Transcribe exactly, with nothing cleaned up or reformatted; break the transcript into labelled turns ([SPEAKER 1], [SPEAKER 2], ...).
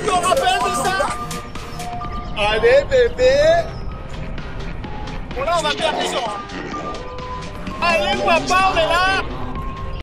[SPEAKER 1] te rappelles de ça? Allez, bébé. Bon, là, on va perdre les gens. Allez, papa, on est là.